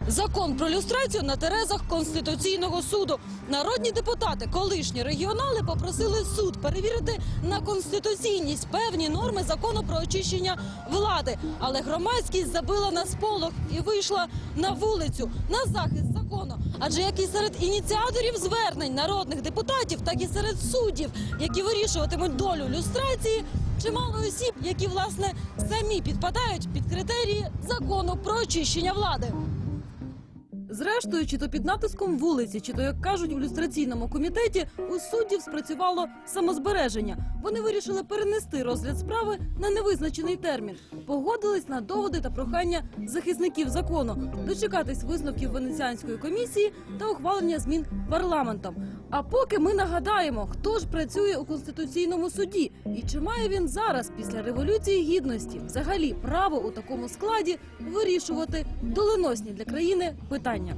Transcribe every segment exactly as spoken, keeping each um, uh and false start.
Закон про люстрацію на терезах Конституційного суду. Народні депутати, колишні регіонали, попросили суд перевірити на конституційність певні норми закону про очищення влади. Але громадськість забила на сполох і вийшла на вулицю на захист закону. Адже як і серед ініціаторів звернень народних депутатів, так і серед суддів, які вирішуватимуть долю люстрації, чимало осіб, які, власне, самі підпадають під критерії закону про очищення влади. Зрештою, чи то під натиском вулиці, чи то, як кажуть у люстраційному комітеті, у суддів спрацювало самозбереження. Вони вирішили перенести розгляд справи на невизначений термін. Погодились на доводи та прохання захисників закону, дочекатись висновків Венеціанської комісії та ухвалення змін парламентом. А поки ми нагадаємо, хто ж працює у Конституційному суді і чи має він зараз, після Революції Гідності, взагалі право у такому складі вирішувати доленосні для країни питання.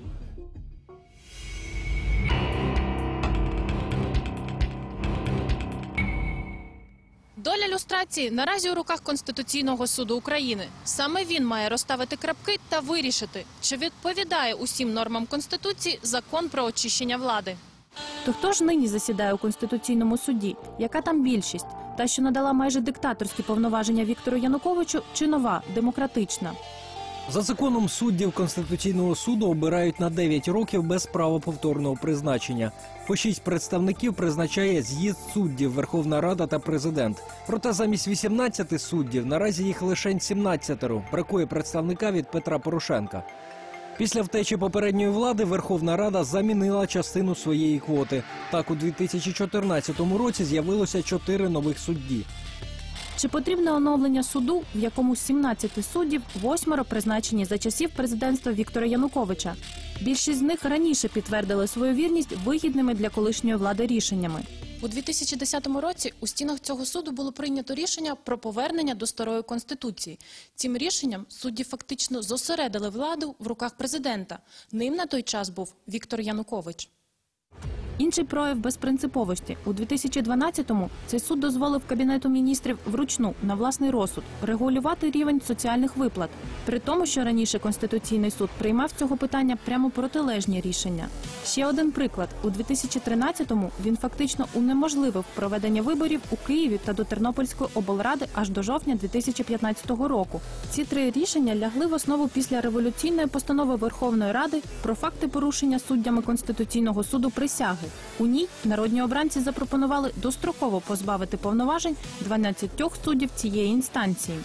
Доля люстрації наразі у руках Конституційного суду України. Саме він має розставити крапки та вирішити, чи відповідає усім нормам Конституції закон про очищення влади. То хто ж нині засідає у Конституційному суді? Яка там більшість? Та, що надала майже диктаторські повноваження Віктору Януковичу, чи нова, демократична? За законом суддів Конституційного суду обирають на дев'ять років без права повторного призначення. По шість представників призначає з'їзд суддів, Верховна Рада та Президент. Проте замість вісімнадцяти суддів наразі їх лише сімнадцятеро. Бракує представника від Петра Порошенка. Після втечі попередньої влади Верховна Рада замінила частину своєї квоти. Так, у дві тисячі чотирнадцятому році з'явилося чотири нових судді. Чи потрібне оновлення суду, в якому з сімнадцяти суддів восьмеро призначені за часів президентства Віктора Януковича? Більшість з них раніше підтвердили свою вірність вигідними для колишньої влади рішеннями. У дві тисячі десятому році у стінах цього суду було прийнято рішення про повернення до старої Конституції. Цим рішенням судді фактично зосередили владу в руках президента. Ним на той час був Віктор Янукович. Інший прояв безпринциповості. У дві тисячі дванадцятому цей суд дозволив Кабінету міністрів вручну, на власний розсуд, регулювати рівень соціальних виплат. При тому, що раніше Конституційний суд приймав з цього питання прямо протилежні рішення. Ще один приклад. У дві тисячі тринадцятому він фактично унеможливив проведення виборів у Києві та до Тернопільської облради аж до жовтня дві тисячі п'ятнадцятого року. Ці три рішення лягли в основу після революційної постанови Верховної Ради про факти порушення суддями Конституційного суду присяги. У ній народні обранці запропонували достроково позбавити повноважень дванадцятьох суддів цієї інстанції.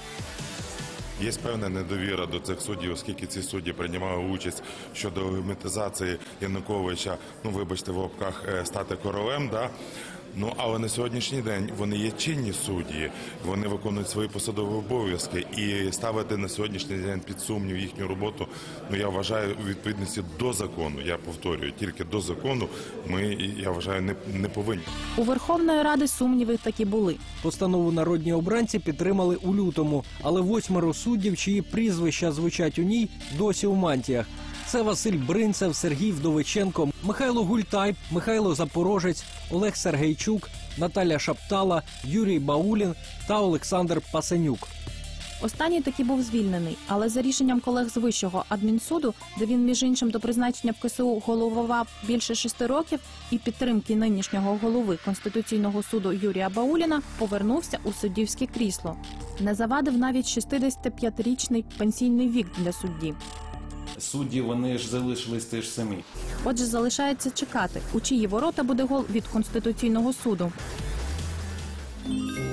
Є певна недовіра до цих суддів, оскільки ці судді приймали участь щодо геометризації Януковича, ну вибачте, в лапках, стати королем, да? Ну, але на сьогоднішній день вони є чинні судді, вони виконують свої посадові обов'язки, і ставити на сьогоднішній день під сумнів їхню роботу, ну, я вважаю, у відповідності до закону, я повторюю, тільки до закону ми, я вважаю, не, не повинні. У Верховної Ради сумніви таки були. Постанову народні обранці підтримали у лютому, але восьмеро суддів, чиї прізвища звучать у ній, досі у мантіях. Це Василь Бринцев, Сергій Вдовиченко, Михайло Гультай, Михайло Запорожець, Олег Сергейчук, Наталя Шаптала, Юрій Баулін та Олександр Пасенюк. Останній таки був звільнений, але за рішенням колег з Вищого адмінсуду, де він, між іншим, до призначення в КСУ головував більше шести років, і підтримки нинішнього голови Конституційного суду Юрія Бауліна, повернувся у суддівське крісло. Не завадив навіть шістдесятип'ятирічний пенсійний вік для судді. Судді, вони ж залишились теж самі. Отже, залишається чекати, у чиї ворота буде гол від Конституційного суду.